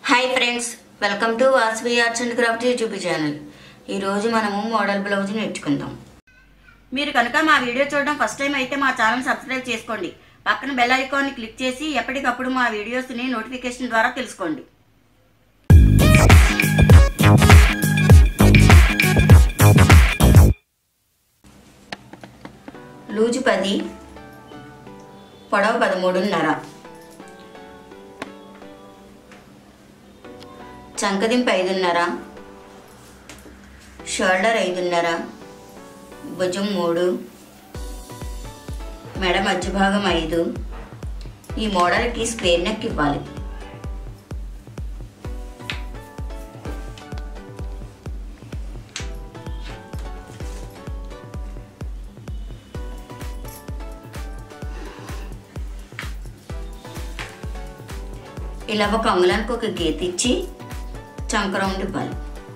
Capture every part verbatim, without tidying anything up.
Hi friends, welcome to Vasavi arts and craft YouTube channel. ఈరోజు మనము model blouse నేర్చుకుందాం. మీరు కనుక మా వీడియో చూడడం ఫస్ట్ టైం అయితే మా ఛానల్ సబ్స్క్రైబ్ చేసుకోండి. పక్కన బెల్ ఐకాన్ని క్లిక్ చేసి ఎప్పటికప్పుడు మా వీడియోస్ని నోటిఫికేషన్ ద్వారా తెలుసుకోండి. లూజు పది, పొడవు పదమూడున్నర, చంకదింపు ఐదున్నర, షోల్డర్ ఐదున్నర, భుజం మూడు, మెడ మధ్య భాగం ఐదు. ఈ మోడల్కి స్క్వేర్ నెక్ ఇవ్వాలి. ఇలా ఒక అంగుళానికి ఒక గీత ఇచ్చి చంక రౌండ్ ఇవ్వాలి.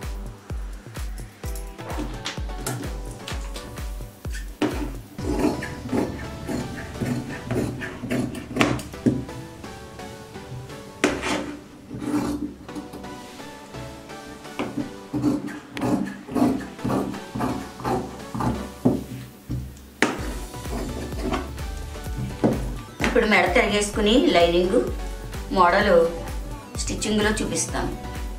ఇప్పుడు మెడ తిరిగేసుకుని లైనింగ్ మోడల్ స్టిచ్చింగ్లో చూపిస్తాను.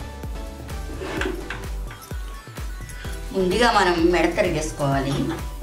ముందుగా మనం మెడ తిరిగేసుకోవాలి.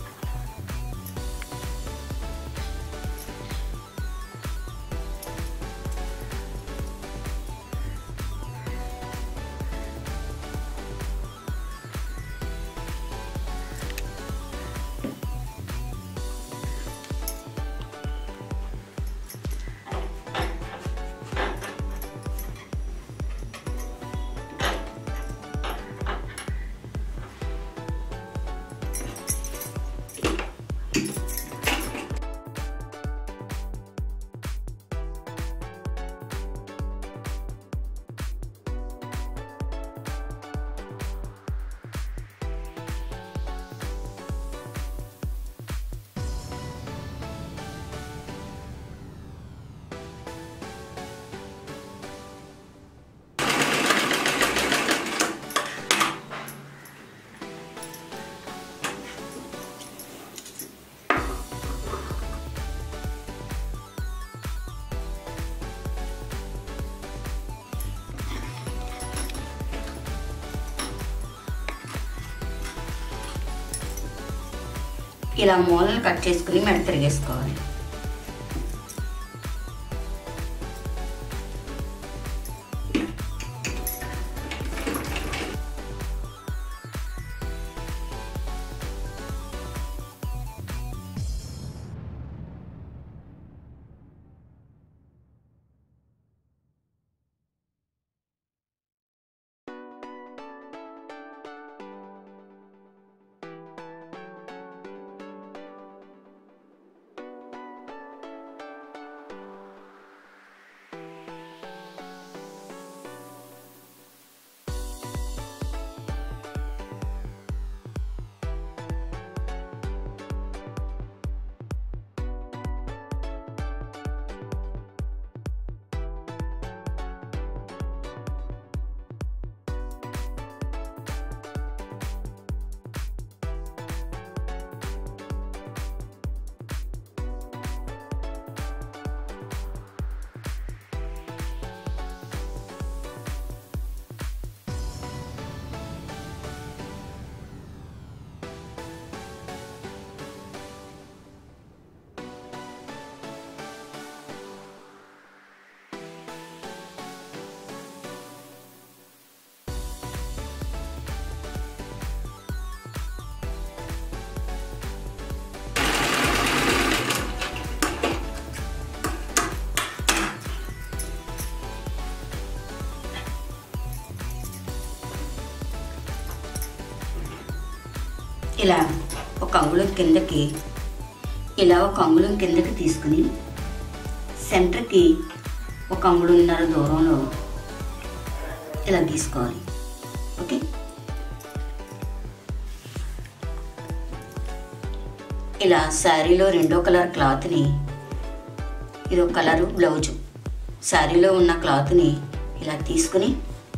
ఇలా మూలను కట్ చేసుకుని మెడ తిరిగేసుకోవాలి. ఇలా ఒక అంగుళం కిందకి ఇలా ఒక అంగుళం కిందకి తీసుకుని సెంటర్కి ఒక అంగుళన్నర దూరంలో ఇలా తీసుకోవాలి. ఓకే, ఇలా శారీలో రెండో కలర్ క్లాత్ని, ఇదో కలరు బ్లౌజు, శారీలో ఉన్న క్లాత్ని ఇలా తీసుకుని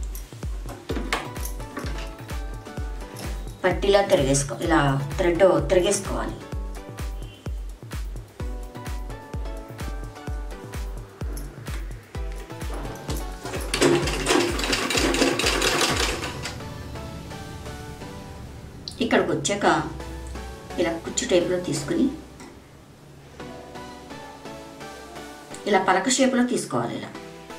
పట్టీలా తిరిగేసుకో ఇలా థ్రెడ్ తిరిగేసుకోవాలి. ఇక్కడికి వచ్చాక ఇలా కుచ్చు టైప్లో తీసుకుని ఇలా పలక షేప్లో తీసుకోవాలి. ఇలా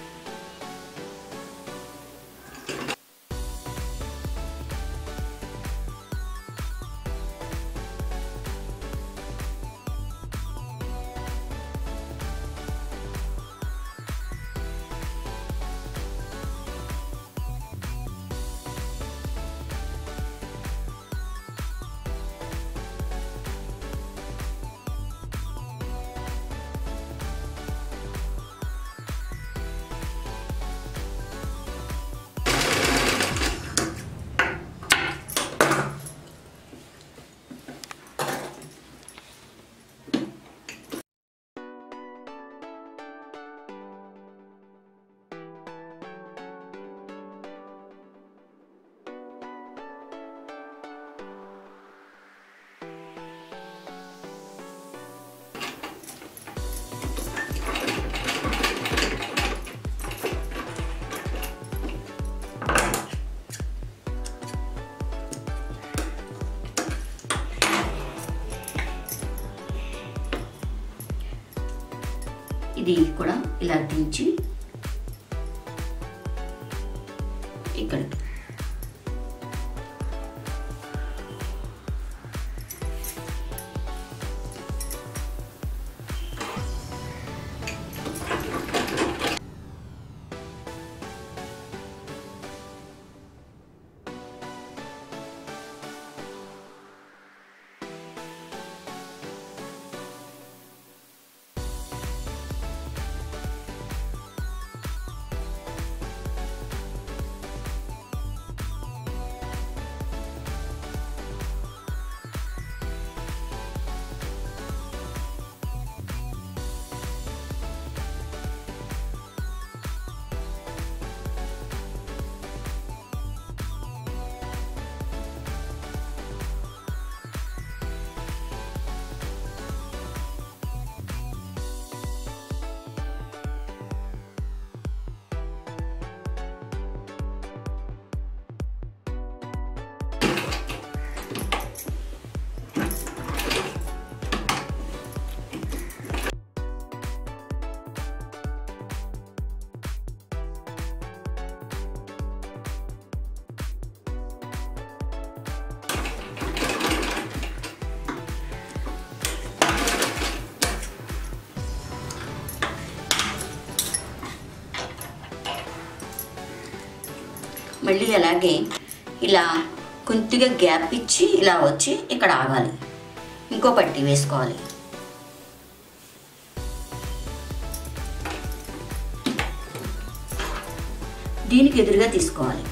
ఇది కూడా ఇలా దించి ఇక్కడికి మళ్ళీ అలాగే ఇలా కొద్దిగా గ్యాప్ ఇచ్చి ఇలా వచ్చి ఇక్కడ ఆగాలి. ఇంకో పట్టీ వేసుకోవాలి. దీనికి ఎదురుగా తీసుకోవాలి.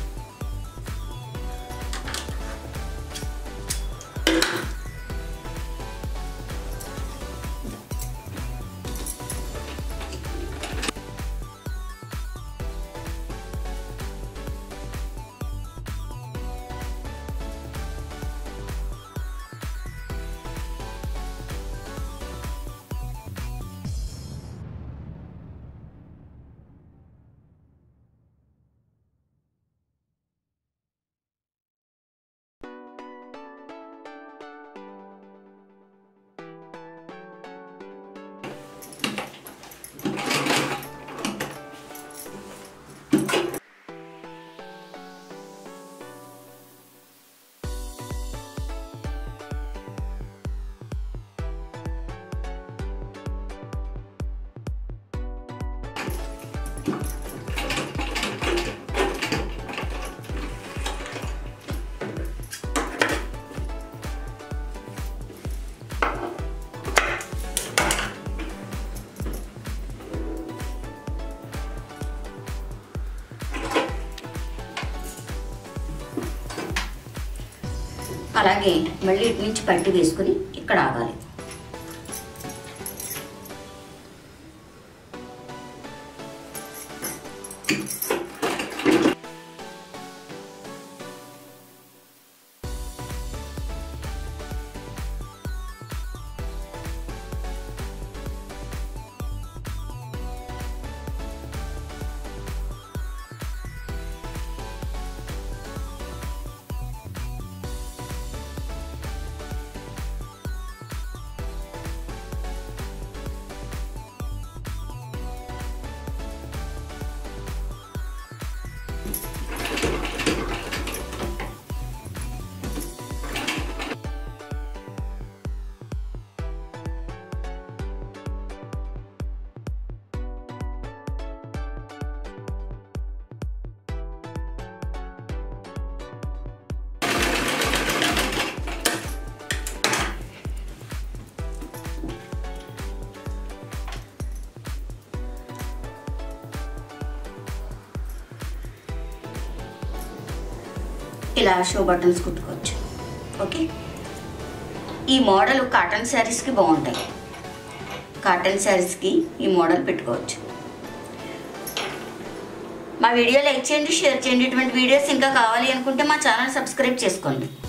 అలాగే మళ్ళీ ఇటు నుంచి పట్టి వేసుకుని ఇక్కడ ఆగాలి. ఇలా షో బటన్స్ కుట్టుకోవచ్చు. ఓకే, ఈ మోడల్ కాటన్ శారీస్కి బాగుంటాయి. కాటన్ శారీస్కి ఈ మోడల్ పెట్టుకోవచ్చు. మా వీడియో లైక్ చేయండి, షేర్ చేయండి. ఇటువంటి వీడియోస్ ఇంకా కావాలి అనుకుంటే మా ఛానల్ సబ్స్క్రైబ్ చేసుకోండి.